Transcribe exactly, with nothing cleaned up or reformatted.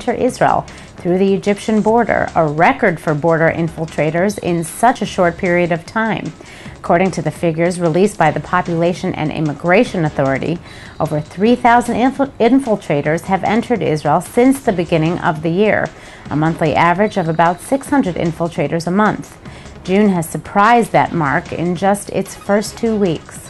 enter Israel through the Egyptian border, a record for border infiltrators in such a short period of time. According to the figures released by the Population and Immigration Authority, over three thousand infil- infiltrators have entered Israel since the beginning of the year, a monthly average of about six hundred infiltrators a month. June has surpassed that mark in just its first two weeks.